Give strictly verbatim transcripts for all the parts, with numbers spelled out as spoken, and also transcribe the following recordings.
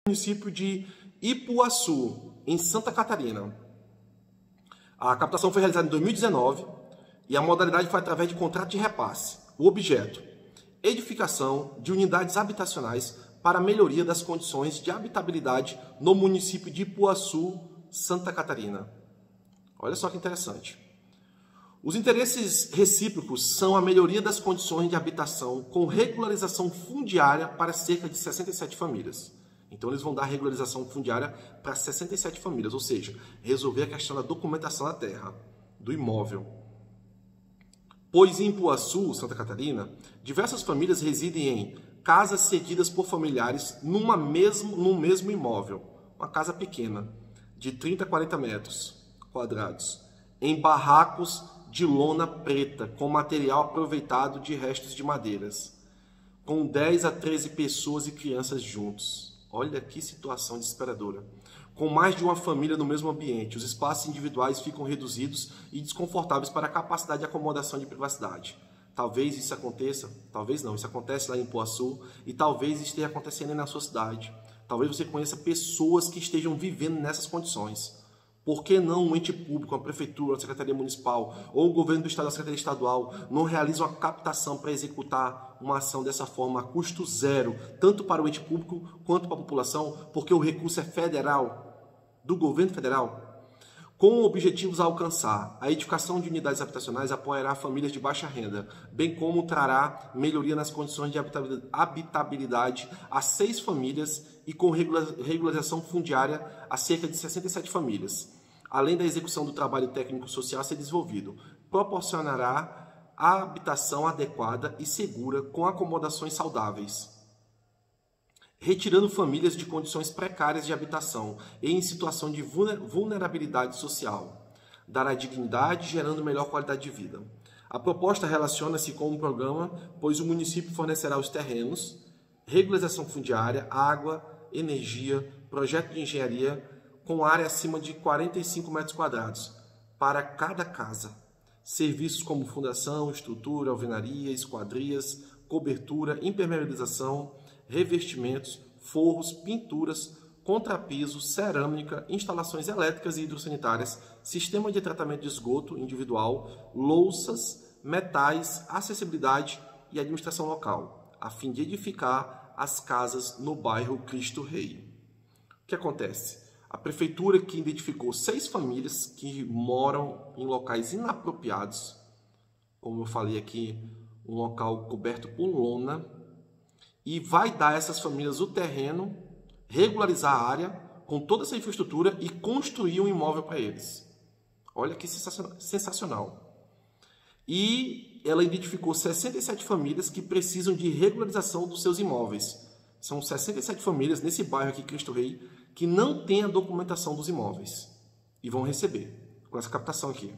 município de Ipuaçu, em Santa Catarina. A captação foi realizada em dois mil e dezenove e a modalidade foi através de contrato de repasse. O objeto: edificação de unidades habitacionais para a melhoria das condições de habitabilidade no município de Ipuaçu, Santa Catarina. Olha só que interessante. Os interesses recíprocos são a melhoria das condições de habitação com regularização fundiária para cerca de sessenta e sete famílias. Então, eles vão dar regularização fundiária para sessenta e sete famílias, ou seja, resolver a questão da documentação da terra, do imóvel. Pois em Ipuaçu, Santa Catarina, diversas famílias residem em casas cedidas por familiares numa mesmo, num mesmo imóvel, uma casa pequena, de trinta a quarenta metros quadrados, em barracos de lona preta, com material aproveitado de restos de madeiras, com dez a treze pessoas e crianças juntos. Olha que situação desesperadora. Com mais de uma família no mesmo ambiente, os espaços individuais ficam reduzidos e desconfortáveis para a capacidade de acomodação de privacidade. Talvez isso aconteça, talvez não, isso acontece lá em Ipuaçu e talvez esteja acontecendo aí na sua cidade. Talvez você conheça pessoas que estejam vivendo nessas condições. Por que não um ente público, a prefeitura, a secretaria municipal ou o governo do estado, a secretaria estadual, não realiza uma captação para executar uma ação dessa forma a custo zero, tanto para o ente público quanto para a população, porque o recurso é federal, do governo federal? Com objetivos a alcançar, a edificação de unidades habitacionais apoiará famílias de baixa renda, bem como trará melhoria nas condições de habitabilidade a seis famílias e com regularização fundiária a cerca de sessenta e sete famílias. Além da execução do trabalho técnico-social a ser desenvolvido, proporcionará a habitação adequada e segura com acomodações saudáveis, retirando famílias de condições precárias de habitação e em situação de vulnerabilidade social. Dará dignidade, gerando melhor qualidade de vida. A proposta relaciona-se com um programa, pois o município fornecerá os terrenos, regularização fundiária, água, energia, projeto de engenharia, com área acima de quarenta e cinco metros quadrados, para cada casa. Serviços como fundação, estrutura, alvenaria, esquadrias, cobertura, impermeabilização, revestimentos, forros, pinturas, contrapiso, cerâmica, instalações elétricas e hidrossanitárias, sistema de tratamento de esgoto individual, louças, metais, acessibilidade e administração local, a fim de edificar as casas no bairro Cristo Rei. O que acontece? A prefeitura que identificou seis famílias que moram em locais inapropriados, como eu falei aqui, um local coberto por lona, e vai dar a essas famílias o terreno, regularizar a área com toda essa infraestrutura e construir um imóvel para eles. Olha que sensacional. E ela identificou sessenta e sete famílias que precisam de regularização dos seus imóveis. São sessenta e sete famílias nesse bairro aqui, Cristo Rei, que não tem a documentação dos imóveis e vão receber com essa captação aqui.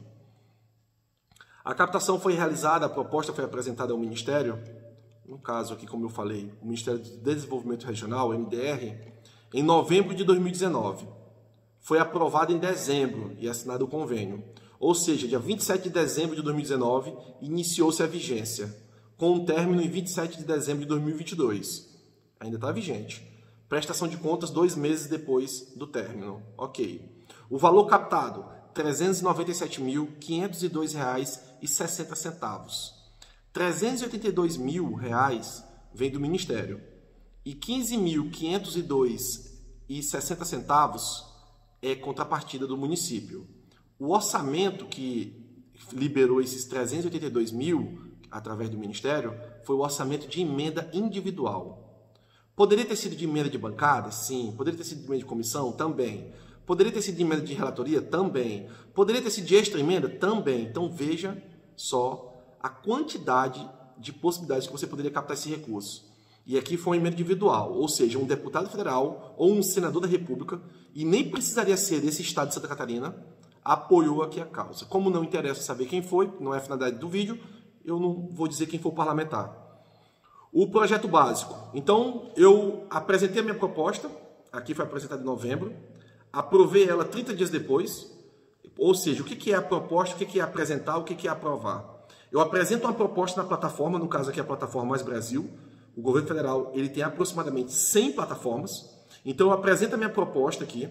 A captação foi realizada, a proposta foi apresentada ao Ministério, no caso aqui, como eu falei, o Ministério do Desenvolvimento Regional, M D R, em novembro de dois mil e dezenove. Foi aprovado em dezembro e assinado o convênio. Ou seja, dia vinte e sete de dezembro de dois mil e dezenove, iniciou-se a vigência, com um término em vinte e sete de dezembro de dois mil e vinte e dois. Ainda está vigente. Prestação de contas dois meses depois do término. Ok. O valor captado, trezentos e noventa e sete mil, quinhentos e dois reais e sessenta centavos. trezentos e oitenta e dois mil reais vem do Ministério e quinze mil, quinhentos e dois reais e sessenta centavos é contrapartida do município. O orçamento que liberou esses trezentos e oitenta e dois mil através do Ministério foi o orçamento de emenda individual. Poderia ter sido de emenda de bancada? Sim. Poderia ter sido de emenda de comissão? Também. Poderia ter sido de emenda de relatoria? Também. Poderia ter sido de extra emenda? Também. Então veja só a quantidade de possibilidades que você poderia captar esse recurso. E aqui foi uma emenda individual, ou seja, um deputado federal ou um senador da República, e nem precisaria ser desse estado de Santa Catarina, apoiou aqui a causa. Como não interessa saber quem foi, não é a finalidade do vídeo, eu não vou dizer quem foi o parlamentar. O projeto básico. Então, eu apresentei a minha proposta, aqui foi apresentada em novembro, aprovei ela trinta dias depois, ou seja, o que é a proposta, o que é apresentar, o que é aprovar. Eu apresento uma proposta na plataforma, no caso aqui a plataforma Mais Brasil. O governo federal ele tem aproximadamente cem plataformas Então eu apresento a minha proposta aqui,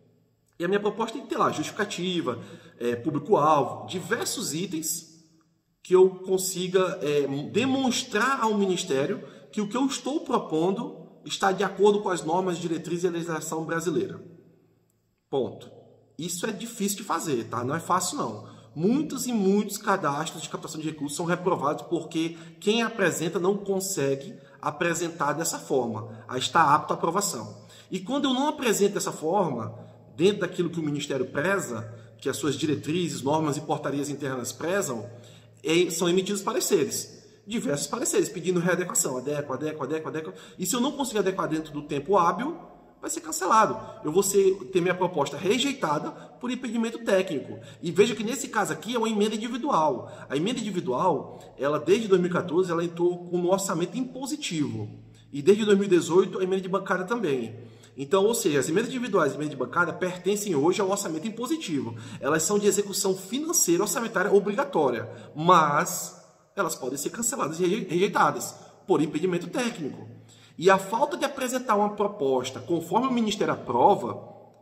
e a minha proposta tem que ter lá justificativa, é, público-alvo, diversos itens que eu consiga é, demonstrar ao Ministério que o que eu estou propondo está de acordo com as normas, diretrizes e legislação brasileira. Ponto. Isso é difícil de fazer, tá? Não é fácil não. Muitos e muitos cadastros de captação de recursos são reprovados porque quem apresenta não consegue apresentar dessa forma, a estar apto à aprovação. E quando eu não apresento dessa forma, dentro daquilo que o Ministério preza, que as suas diretrizes, normas e portarias internas prezam, são emitidos pareceres. Diversos pareceres, pedindo readequação. Adequa, adequa, adequa, adequa. E se eu não conseguir adequar dentro do tempo hábil, vai ser cancelado. Eu vou ser, ter minha proposta rejeitada por impedimento técnico. E veja que nesse caso aqui é uma emenda individual. A emenda individual, ela desde dois mil e quatorze, ela entrou com um orçamento impositivo. E desde dois mil e dezoito, a emenda de bancada também. Então, ou seja, as emendas individuais e emendas de bancada pertencem hoje ao orçamento impositivo. Elas são de execução financeira orçamentária obrigatória, mas elas podem ser canceladas e rejeitadas por impedimento técnico. E a falta de apresentar uma proposta conforme o Ministério aprova,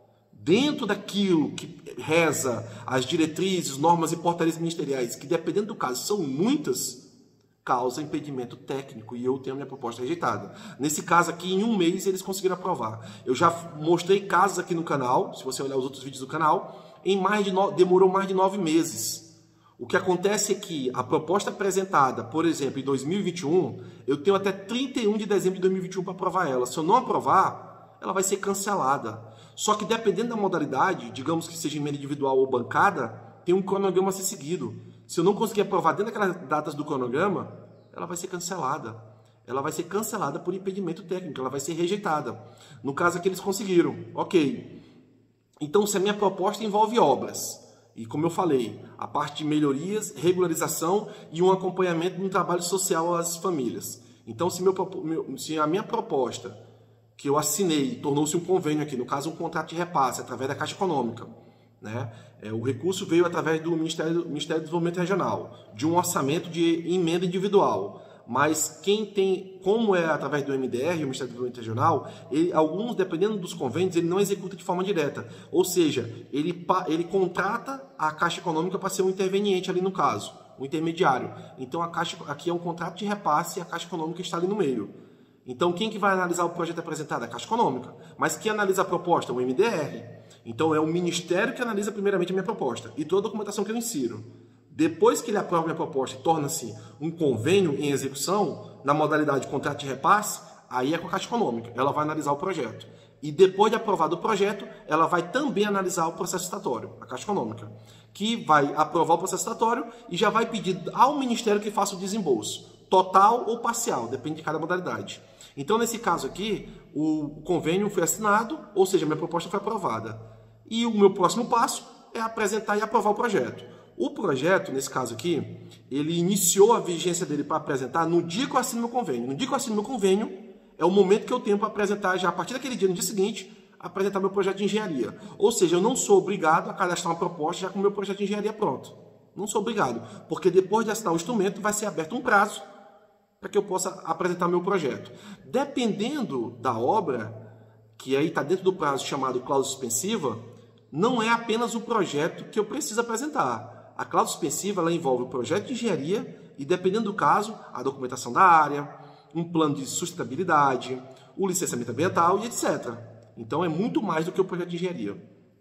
dentro daquilo que reza as diretrizes, normas e portarias ministeriais, que dependendo do caso são muitas, causa impedimento técnico e eu tenho a minha proposta rejeitada. Nesse caso aqui, em um mês, eles conseguiram aprovar. Eu já mostrei casos aqui no canal, se você olhar os outros vídeos do canal, em mais de no... demorou mais de nove meses. O que acontece é que a proposta apresentada, por exemplo, em dois mil e vinte e um, eu tenho até trinta e um de dezembro de dois mil e vinte e um para aprovar ela. Se eu não aprovar, ela vai ser cancelada. Só que dependendo da modalidade, digamos que seja emenda individual ou bancada, tem um cronograma a ser seguido. Se eu não conseguir aprovar dentro daquelas datas do cronograma, ela vai ser cancelada. Ela vai ser cancelada por impedimento técnico, ela vai ser rejeitada. No caso aqui eles conseguiram, ok. Então se a minha proposta envolve obras, e como eu falei, a parte de melhorias, regularização e um acompanhamento de um trabalho social às famílias. Então se, meu, se a minha proposta, que eu assinei, tornou-se um convênio aqui, no caso um contrato de repasse, através da Caixa Econômica, né? É, o recurso veio através do Ministério, Ministério do Desenvolvimento Regional, de um orçamento de emenda individual. Mas quem tem, como é através do M D R, o Ministério do Desenvolvimento Regional, ele, alguns, dependendo dos convênios, ele não executa de forma direta. Ou seja, ele, ele contrata a Caixa Econômica para ser um interveniente ali no caso, um intermediário. Então a Caixa, aqui é um contrato de repasse e a Caixa Econômica está ali no meio. Então quem que vai analisar o projeto apresentado? A Caixa Econômica. Mas quem analisa a proposta? O M D R. Então é o Ministério que analisa primeiramente a minha proposta e toda a documentação que eu insiro. Depois que ele aprova a minha proposta e torna-se um convênio em execução, na modalidade contrato de repasse, aí é com a Caixa Econômica. Ela vai analisar o projeto. E depois de aprovado o projeto, ela vai também analisar o processo estatório, a Caixa Econômica, que vai aprovar o processo estatório e já vai pedir ao Ministério que faça o desembolso, total ou parcial, depende de cada modalidade. Então, nesse caso aqui, o convênio foi assinado, ou seja, a minha proposta foi aprovada. E o meu próximo passo é apresentar e aprovar o projeto. O projeto, nesse caso aqui, ele iniciou a vigência dele para apresentar no dia que eu assino meu convênio. No dia que eu assino meu convênio, é o momento que eu tenho para apresentar, já a partir daquele dia, no dia seguinte, apresentar meu projeto de engenharia. Ou seja, eu não sou obrigado a cadastrar uma proposta já com o meu projeto de engenharia pronto. Não sou obrigado, porque depois de assinar o instrumento, vai ser aberto um prazo para que eu possa apresentar meu projeto. Dependendo da obra, que aí está dentro do prazo chamado cláusula suspensiva, não é apenas o projeto que eu preciso apresentar. A cláusula suspensiva ela envolve o projeto de engenharia e, dependendo do caso, a documentação da área, um plano de sustentabilidade, o licenciamento ambiental e etcétera. Então é muito mais do que o projeto de engenharia.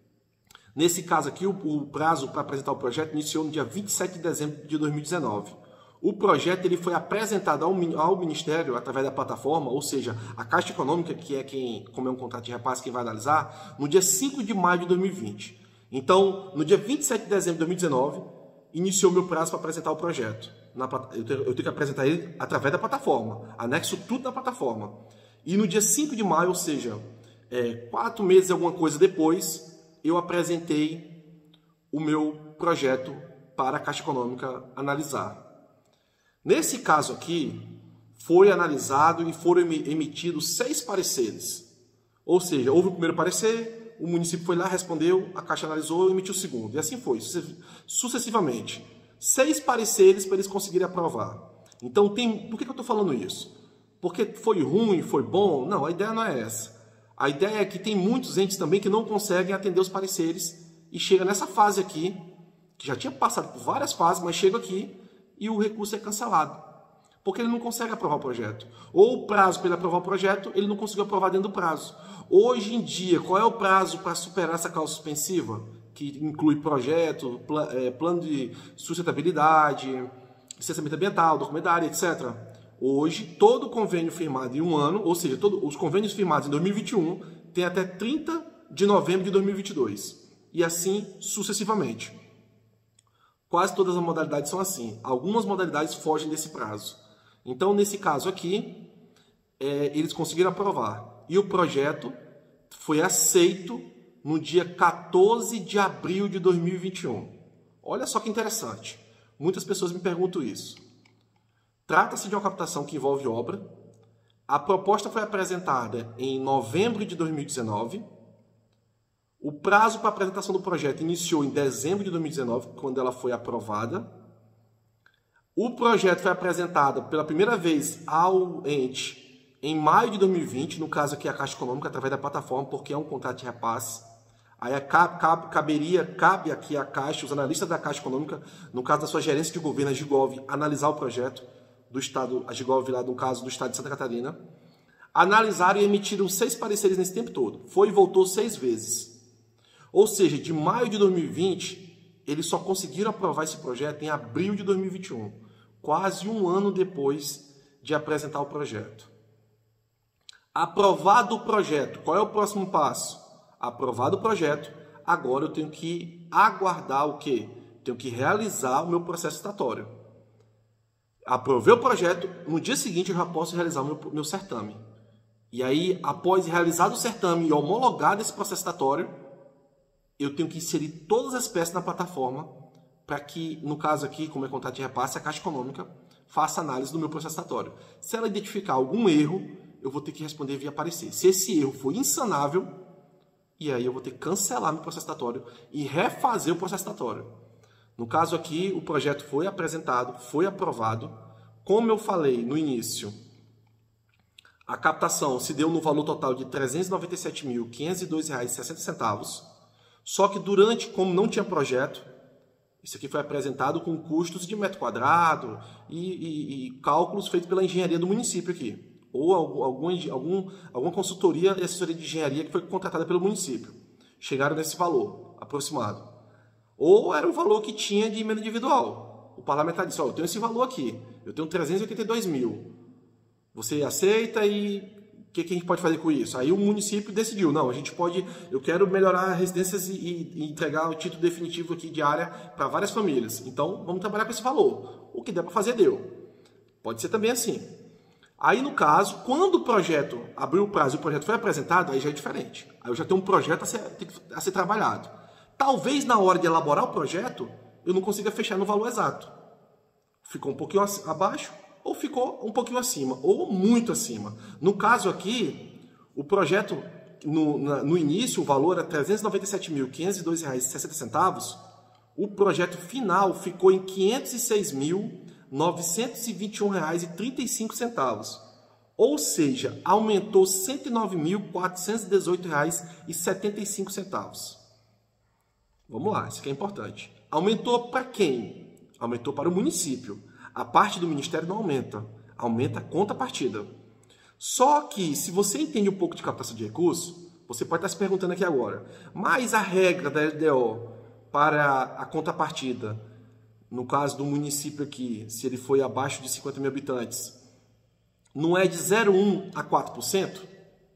Nesse caso aqui, o, o prazo para apresentar o projeto iniciou no dia vinte e sete de dezembro de dois mil e dezenove. O projeto ele foi apresentado ao, ao Ministério através da plataforma, ou seja, a Caixa Econômica, que é quem, como é um contrato de repasse, quem vai analisar, no dia cinco de maio de dois mil e vinte. Então, no dia vinte e sete de dezembro de dois mil e dezenove, iniciou meu prazo para apresentar o projeto. Na, eu, tenho, eu tenho que apresentar ele através da plataforma, anexo tudo na plataforma. E no dia cinco de maio, ou seja, é, quatro meses e alguma coisa depois, eu apresentei o meu projeto para a Caixa Econômica analisar. Nesse caso aqui, foi analisado e foram emitidos seis pareceres. Ou seja, houve o primeiro parecer, o município foi lá, respondeu, a Caixa analisou e emitiu o segundo. E assim foi, sucessivamente. Seis pareceres para eles conseguirem aprovar. Então, tem... por que eu estou falando isso? Porque foi ruim, foi bom? Não, a ideia não é essa. A ideia é que tem muitos entes também que não conseguem atender os pareceres e chega nessa fase aqui, que já tinha passado por várias fases, mas chega aqui e o recurso é cancelado, porque ele não consegue aprovar o projeto. Ou o prazo para ele aprovar o projeto, ele não conseguiu aprovar dentro do prazo. Hoje em dia, qual é o prazo para superar essa causa suspensiva? Que inclui projeto, plano de sustentabilidade, licenciamento ambiental, documentário, etcétera. Hoje, todo convênio firmado em um ano, ou seja, todos os convênios firmados em dois mil e vinte e um, tem até trinta de novembro de dois mil e vinte e dois. E assim sucessivamente. Quase todas as modalidades são assim. Algumas modalidades fogem desse prazo. Então, nesse caso aqui, é, eles conseguiram aprovar. E o projeto foi aceito no dia quatorze de abril de dois mil e vinte e um. Olha só que interessante. Muitas pessoas me perguntam isso. Trata-se de uma captação que envolve obra. A proposta foi apresentada em novembro de dois mil e dezenove. O prazo para a apresentação do projeto iniciou em dezembro de dois mil e dezenove, quando ela foi aprovada. O projeto foi apresentado pela primeira vez ao ente em maio de dois mil e vinte, no caso aqui a Caixa Econômica, através da plataforma, porque é um contrato de repasse. Aí cabe, caberia, cabe aqui a Caixa, os analistas da Caixa Econômica, no caso da sua gerência de governo, a Gigov, analisar o projeto do Estado, a Gigov lá no caso do Estado de Santa Catarina. Analisaram e emitiram seis pareceres nesse tempo todo. Foi e voltou seis vezes. Ou seja, de maio de dois mil e vinte, eles só conseguiram aprovar esse projeto em abril de dois mil e vinte e um, quase um ano depois de apresentar o projeto. Aprovado o projeto, qual é o próximo passo? Aprovado o projeto, agora eu tenho que aguardar o quê? Tenho que realizar o meu processo estatório. Aprovei o projeto, no dia seguinte eu já posso realizar o meu, meu certame. E aí, após realizado o certame e homologado esse processo estatório, eu tenho que inserir todas as peças na plataforma para que, no caso aqui, como é contrato de repasse, a Caixa Econômica faça análise do meu processo estatório. Se ela identificar algum erro, eu vou ter que responder via parecer. Se esse erro for insanável, e aí eu vou ter que cancelar meu processo estatório e refazer o processo estatório. No caso aqui, o projeto foi apresentado, foi aprovado. Como eu falei no início, a captação se deu no valor total de trezentos e noventa e sete mil, quinhentos e dois reais e sessenta centavos. Só que durante, como não tinha projeto, isso aqui foi apresentado com custos de metro quadrado e, e, e cálculos feitos pela engenharia do município aqui. Ou algum, algum, alguma consultoria e assessoria de engenharia que foi contratada pelo município. Chegaram nesse valor aproximado. Ou era um valor que tinha de emenda individual. O parlamentar disse, ó, eu tenho esse valor aqui, eu tenho trezentos e oitenta e dois mil. Você aceita e o que, que a gente pode fazer com isso? Aí o município decidiu, não, a gente pode, eu quero melhorar residências e, e entregar o título definitivo aqui de área para várias famílias. Então, vamos trabalhar com esse valor. O que der para fazer, deu. Pode ser também assim. Aí, no caso, quando o projeto abriu o prazo e o projeto foi apresentado, aí já é diferente. Aí eu já tenho um projeto a ser, a ser trabalhado. Talvez na hora de elaborar o projeto, eu não consiga fechar no valor exato. Ficou um pouquinho abaixo, ou ficou um pouquinho acima, ou muito acima. No caso aqui, o projeto, no, na, no início, o valor era trezentos e noventa e sete mil, quinhentos e dois reais e sessenta centavos. O projeto final ficou em quinhentos e seis mil, novecentos e vinte e um reais e trinta e cinco centavos. Ou seja, aumentou cento e nove mil, quatrocentos e dezoito reais e setenta e cinco centavos. Vamos lá, isso aqui é importante. Aumentou para quem? Aumentou para o município. A parte do ministério não aumenta. Aumenta a contrapartida. Só que, se você entende um pouco de captação de recursos, você pode estar se perguntando aqui agora, mas a regra da L D O para a contrapartida, no caso do município aqui, se ele foi abaixo de cinquenta mil habitantes, não é de zero vírgula um a quatro por cento?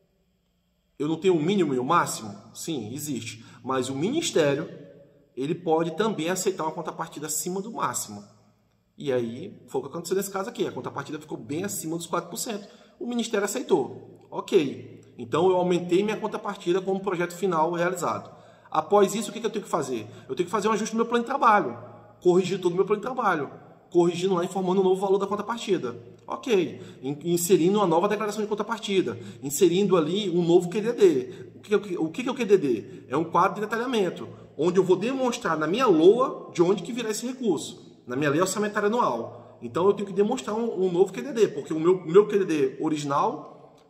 Eu não tenho o mínimo e o máximo? Sim, existe. Mas o Ministério, ele pode também aceitar uma contrapartida acima do máximo. E aí, foi o que aconteceu nesse caso aqui. A contrapartida ficou bem acima dos quatro por cento. O Ministério aceitou. Ok. Então, eu aumentei minha contrapartida como projeto final realizado. Após isso, o que eu tenho que fazer? Eu tenho que fazer um ajuste no meu plano de trabalho. Corrigir todo o meu plano de trabalho. Corrigindo lá, informando o novo valor da contrapartida. Ok. Inserindo uma nova declaração de contrapartida. Inserindo ali um novo Q D D. O que, o que é o Q D D? É um quadro de detalhamento, onde eu vou demonstrar na minha L O A de onde que virá esse recurso. Na minha lei orçamentária anual. Então, eu tenho que demonstrar um, um novo Q D D, porque o meu, meu Q D D original,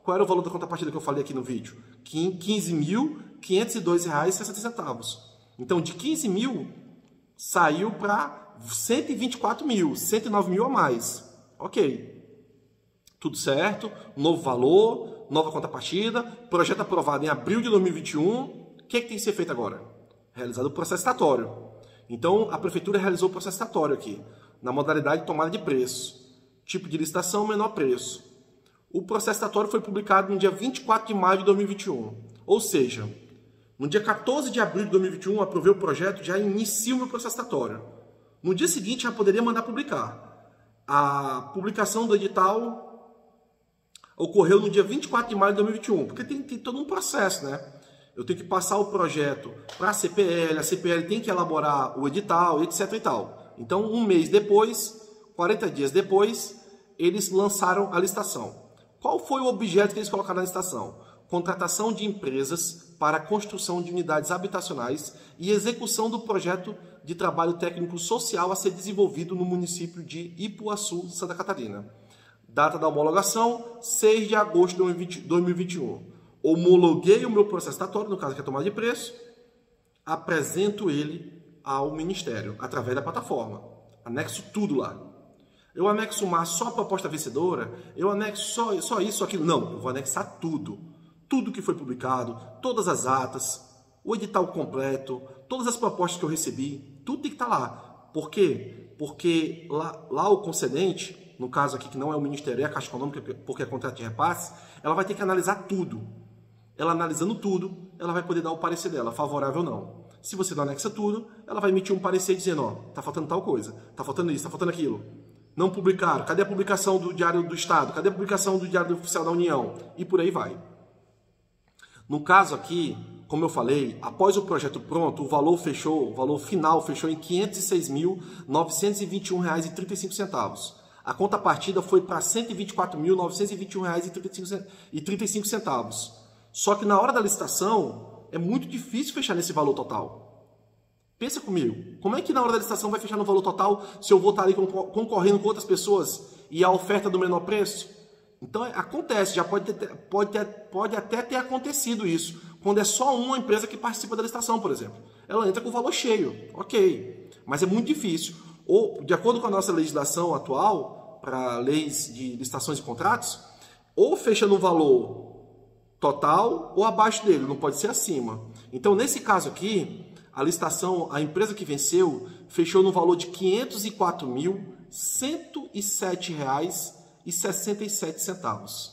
qual era o valor da contrapartida que eu falei aqui no vídeo? quinze mil quinhentos e dois reais e sessenta centavos. Então, de quinze mil, saiu para cento e vinte e quatro mil, cento e nove mil a mais. Ok. Tudo certo, novo valor, nova contrapartida, projeto aprovado em abril de dois mil e vinte e um. O que é que tem que ser feito agora? Realizado o processo estatório. Então, a prefeitura realizou o processo estatório aqui, na modalidade de tomada de preço. Tipo de licitação, menor preço. O processo estatório foi publicado no dia vinte e quatro de maio de dois mil e vinte e um. Ou seja, no dia quatorze de abril de dois mil e vinte e um, aprovei o projeto, já inicia o meu processo estatório. No dia seguinte, já poderia mandar publicar. A publicação do edital ocorreu no dia vinte e quatro de maio de dois mil e vinte e um, porque tem, tem todo um processo, né? Eu tenho que passar o projeto para a C P L, a C P L tem que elaborar o edital, etc e tal. Então, um mês depois, quarenta dias depois, eles lançaram a licitação. Qual foi o objeto que eles colocaram na licitação? Contratação de empresas para a construção de unidades habitacionais e execução do projeto de trabalho técnico social a ser desenvolvido no município de Ipuaçu, Santa Catarina. Data da homologação, seis de agosto de dois mil e vinte e um. Homologuei o meu processo estatório, no caso que é tomada de preço, apresento ele ao Ministério, através da plataforma. Anexo tudo lá. Eu anexo mais só a proposta vencedora? Eu anexo só, só isso, aquilo? Não, eu vou anexar tudo. Tudo que foi publicado, todas as atas, o edital completo, todas as propostas que eu recebi, tudo tem que estar lá. Por quê? Porque lá, lá o concedente, no caso aqui que não é o Ministério, é a Caixa Econômica, porque é contrato de repasse, ela vai ter que analisar tudo. Ela analisando tudo, ela vai poder dar o parecer dela, favorável ou não. Se você não anexa tudo, ela vai emitir um parecer dizendo, ó, tá faltando tal coisa, tá faltando isso, tá faltando aquilo. Não publicaram, cadê a publicação do Diário do Estado? Cadê a publicação do Diário Oficial da União? E por aí vai. No caso aqui, como eu falei, após o projeto pronto, o valor fechou, o valor final fechou em quinhentos e seis mil novecentos e vinte e um reais e trinta e cinco centavos. A contrapartida foi para cento e vinte e quatro mil novecentos e vinte e um reais e trinta e cinco centavos. Só que na hora da licitação, é muito difícil fechar nesse valor total. Pensa comigo, como é que na hora da licitação vai fechar no valor total se eu vou estar ali concorrendo com outras pessoas e a oferta do menor preço? Então acontece, já pode, ter, pode, ter, pode até ter acontecido isso, quando é só uma empresa que participa da licitação, por exemplo. Ela entra com o valor cheio, ok, mas é muito difícil. Ou, de acordo com a nossa legislação atual, para leis de licitações e contratos, ou fecha no valor total ou abaixo dele, não pode ser acima. Então, nesse caso aqui, a licitação, a empresa que venceu, fechou no valor de quinhentos e quatro mil cento e sete reais e sessenta e sete centavos.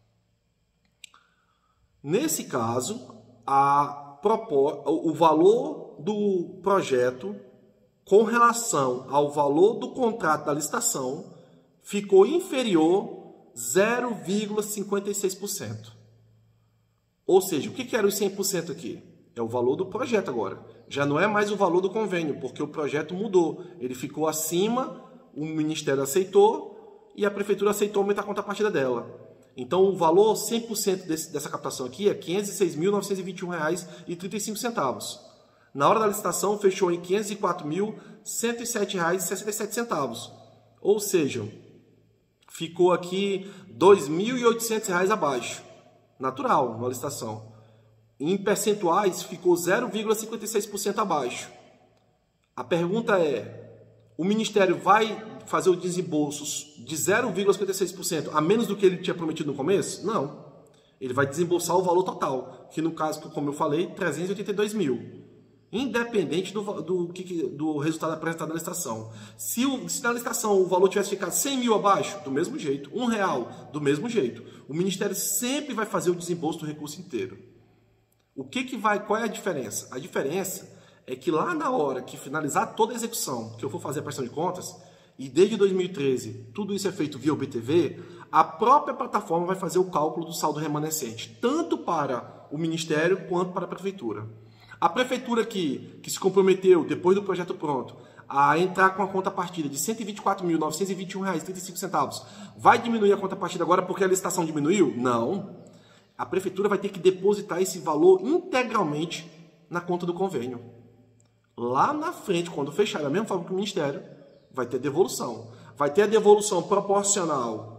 Nesse caso, a propor... o valor do projeto com relação ao valor do contrato da licitação ficou inferior zero vírgula cinquenta e seis por cento. Ou seja, o que era os cem por cento aqui? É o valor do projeto agora. Já não é mais o valor do convênio, porque o projeto mudou. Ele ficou acima, o Ministério aceitou e a Prefeitura aceitou aumentar a contrapartida dela. Então, o valor cem por cento desse, dessa captação aqui é quinhentos e seis mil novecentos e vinte e um reais e trinta e cinco centavos. Na hora da licitação, fechou em quinhentos e quatro mil cento e sete reais e sessenta e sete centavos. Ou seja, ficou aqui dois mil e oitocentos reais abaixo. Natural, na licitação. Em percentuais, ficou zero vírgula cinquenta e seis por cento abaixo. A pergunta é, o Ministério vai fazer o desembolso de zero vírgula cinquenta e seis por cento a menos do que ele tinha prometido no começo? Não. Ele vai desembolsar o valor total, que no caso, como eu falei, trezentos e oitenta e dois mil. Independente do, do, do resultado apresentado na licitação. Se, o, se na licitação o valor tivesse ficado cem mil abaixo, do mesmo jeito. Um real, do mesmo jeito. O Ministério sempre vai fazer o desembolso do recurso inteiro. O que que vai, qual é a diferença? A diferença é que lá na hora que finalizar toda a execução, que eu for fazer a prestação de contas, e desde dois mil e treze tudo isso é feito via O B T V, a própria plataforma vai fazer o cálculo do saldo remanescente, tanto para o Ministério quanto para a Prefeitura. A Prefeitura que, que se comprometeu, depois do projeto pronto, a entrar com a conta partida de cento e vinte e quatro mil novecentos e vinte e um reais e trinta e cinco centavos, vai diminuir a conta partida agora porque a licitação diminuiu? Não. A Prefeitura vai ter que depositar esse valor integralmente na conta do convênio. Lá na frente, quando fechar, da mesma forma que o Ministério, vai ter devolução. Vai ter a devolução proporcional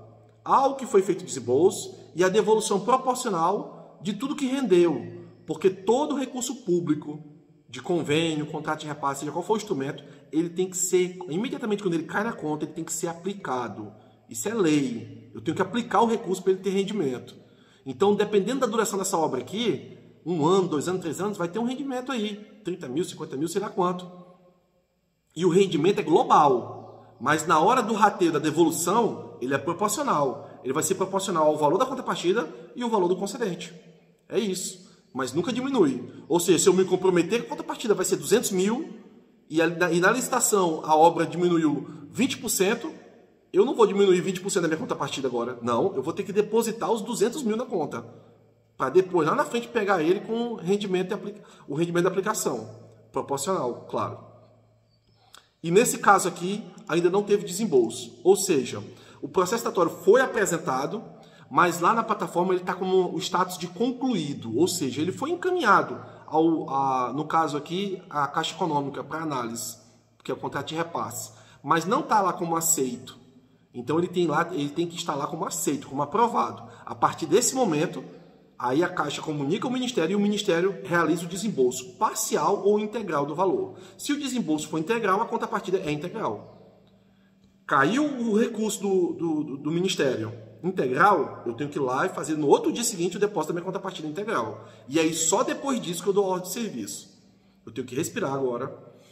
ao que foi feito o desembolso e a devolução proporcional de tudo que rendeu, porque todo recurso público, de convênio, contrato de repasse, seja qual for o instrumento, ele tem que ser, imediatamente quando ele cai na conta, ele tem que ser aplicado. Isso é lei. Eu tenho que aplicar o recurso para ele ter rendimento. Então, dependendo da duração dessa obra aqui, um ano, dois anos, três anos, vai ter um rendimento aí, trinta mil, cinquenta mil, sei lá quanto. E o rendimento é global, mas na hora do rateio da devolução, ele é proporcional. Ele vai ser proporcional ao valor da contrapartida e ao valor do concedente. É isso. Mas nunca diminui. Ou seja, se eu me comprometer, a contrapartida vai ser duzentos mil e, a, e na licitação a obra diminuiu vinte por cento, eu não vou diminuir vinte por cento da minha contrapartida agora. Não, eu vou ter que depositar os duzentos mil na conta. Para depois, lá na frente, pegar ele com o rendimento, aplica, o rendimento da aplicação. Proporcional, claro. E nesse caso aqui, ainda não teve desembolso. Ou seja, o processo estatório foi apresentado, mas lá na plataforma ele está como o status de concluído, ou seja, ele foi encaminhado, ao, a, no caso aqui, à Caixa Econômica para análise, que é o contrato de repasse, mas não está lá como aceito. Então ele tem, lá, ele tem que estar lá como aceito, como aprovado. A partir desse momento, aí a Caixa comunica ao Ministério e o Ministério realiza o desembolso parcial ou integral do valor. Se o desembolso for integral, a contrapartida é integral. Caiu o recurso do, do, do Ministério integral, eu tenho que ir lá e fazer no outro dia seguinte o depósito da minha contrapartida integral. E aí só depois disso que eu dou a ordem de serviço. Eu tenho que respirar agora.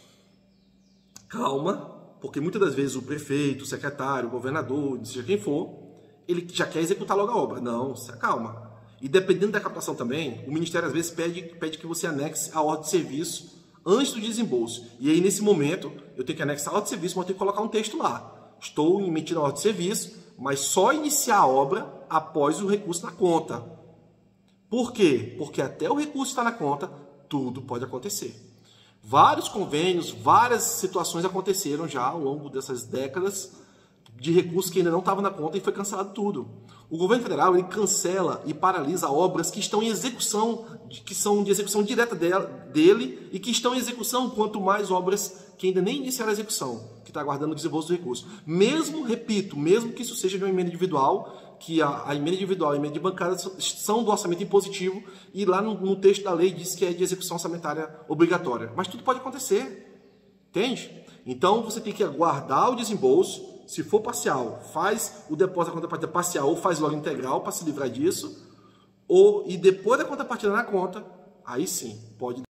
Calma, porque muitas das vezes o prefeito, o secretário, o governador, seja quem for, ele já quer executar logo a obra. Não, se acalma. E dependendo da captação também, o Ministério às vezes pede, pede que você anexe a ordem de serviço antes do desembolso. E aí nesse momento eu tenho que anexar a ordem de serviço, mas eu tenho que colocar um texto lá. Estou emitindo a ordem de serviço, mas só iniciar a obra após o recurso na conta. Por quê? Porque até o recurso estar na conta, tudo pode acontecer. Vários convênios, várias situações aconteceram já ao longo dessas décadas de recursos que ainda não estavam na conta e foi cancelado tudo. O governo federal ele cancela e paralisa obras que estão em execução, que são de execução direta dele e que estão em execução, quanto mais obras que ainda nem iniciaram a execução, que está aguardando o desembolso do recurso. Mesmo, repito, mesmo que isso seja de uma emenda individual, que a, a emenda individual e a emenda de bancada são do orçamento impositivo e lá no, no texto da lei diz que é de execução orçamentária obrigatória. Mas tudo pode acontecer, entende? Então você tem que aguardar o desembolso. Se for parcial, faz o depósito da contrapartida parcial ou faz logo integral para se livrar disso. Ou, e depois da contrapartida na conta, aí sim, pode